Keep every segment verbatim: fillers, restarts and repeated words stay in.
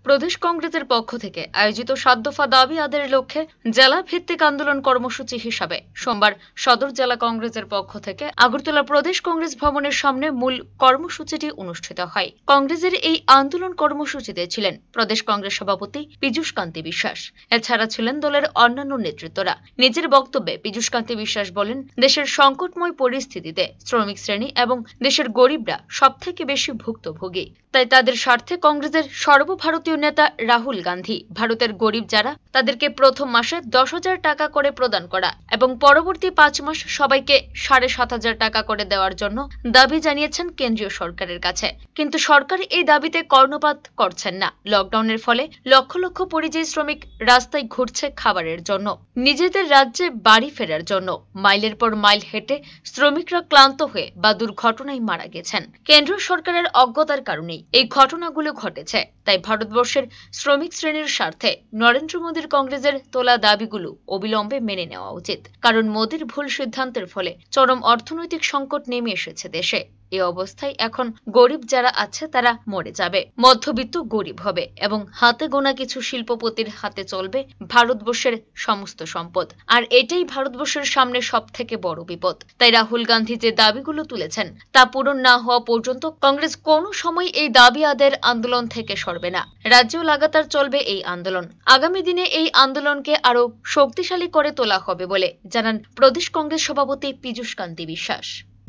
প্রদেশ কংগ্রেসের পক্ষ থেকে আয়োজিত সাত দফা দাবি আদায়ের লক্ষ্যে জেলা ভিত্তিক আন্দোলন কর্মসূচি হিসাবে সোমবার সদর জেলা কংগ্রেসের পক্ষ থেকে আগরতলা প্রদেশ কংগ্রেস ভবনের সামনে মূল কর্মসূচিটি অনুষ্ঠিত হয়। কংগ্রেসের এই আন্দোলন কর্মসূচিতে ছিলেন প্রদেশ কংগ্রেস সভাপতি পীযূষ কান্তি বিশ্বাস। এছাড়া ছিলেন দলের অন্যান্য নেতৃত্বরা। নিজের বক্তব্যে পীযূষ কান্তি বিশ্বাস বলেন, দেশের সংকটময় পরিস্থিতিতে শ্রমিক শ্রেণী এবং দেশের গরিবরা সবথেকে বেশি ভুক্তভোগী। তাই তাদের স্বার্থে কংগ্রেসের সর্বভারতীয় নেতা রাহুল গান্ধী ভারতের গরিব যারা তাদেরকে প্রথম মাসে দশ হাজার টাকা করে প্রদান করা এবং পরবর্তী পাঁচ মাস সবাইকে সাড়ে সাত হাজার টাকা করে দেওয়ার জন্য দাবি জানিয়েছেন কেন্দ্রীয় সরকারের কাছে। কিন্তু সরকার এই দাবিতে কর্ণপাত করছেন না। লকডাউনের ফলে লক্ষ লক্ষ পরিযায়ী শ্রমিক রাস্তায় ঘুরছে খাবারের জন্য, নিজেদের রাজ্যে বাড়ি ফেরার জন্য। মাইলের পর মাইল হেঁটে শ্রমিকরা ক্লান্ত হয়ে বা দুর্ঘটনায় মারা গেছেন। কেন্দ্রীয় সরকারের অজ্ঞতার কারণেই এই ঘটনাগুলো ঘটেছে। তাই ভারতবর্ষের শ্রমিক শ্রেণীর স্বার্থে নরেন্দ্র মোদীর কংগ্রেসের তোলা দাবিগুলো অবিলম্বে মেনে নেওয়া উচিত। কারণ মোদীর ভুল সিদ্ধান্তের ফলে চরম অর্থনৈতিক সংকট নেমে এসেছে দেশে। এই অবস্থায় এখন গরিব যারা আছে তারা মরে যাবে, মধ্যবিত্ত গরিব হবে এবং হাতে গোনা কিছু শিল্পপতির হাতে চলবে ভারতবর্ষের সমস্ত সম্পদ। আর এটাই ভারতবর্ষের সামনে সব থেকে বড় বিপদ। তাই রাহুল গান্ধী যে দাবিগুলো তুলেছেন তা পূরণ না হওয়া পর্যন্ত কংগ্রেস কোনো সময় এই দাবি আদায়ের আন্দোলন থেকে সরবে না। রাজ্যেও লাগাতার চলবে এই আন্দোলন। আগামী দিনে এই আন্দোলনকে আরো শক্তিশালী করে তোলা হবে বলে জানান প্রদেশ কংগ্রেস সভাপতি পীযূষ কান্তি বিশ্বাস।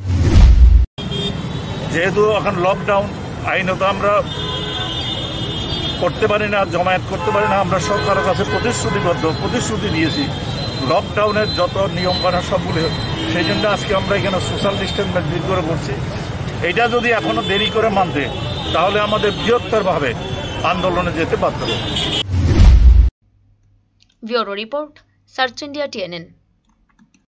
যেহেতু এখন লকডাউন, আইনত আমরা করতে পারি না, জমায়েত করতে পারি না, আমরা সরকারের কাছে প্রতিশ্রুতিবদ্ধ প্রতিশ্রুতি দিয়েছি লকডাউনের যত নিয়ম কানুন সবগুলো। সেই জন্য আজকে আমরা এখানে সোশ্যাল ডিস্টেন্স মেনটেন করে করছি। এটা যদি এখনো দেরি করে মানতে তাহলে আমাদের বৃহত্তরভাবে আন্দোলনে যেতে বাধ্য হবে। Bureau report, search India TNN.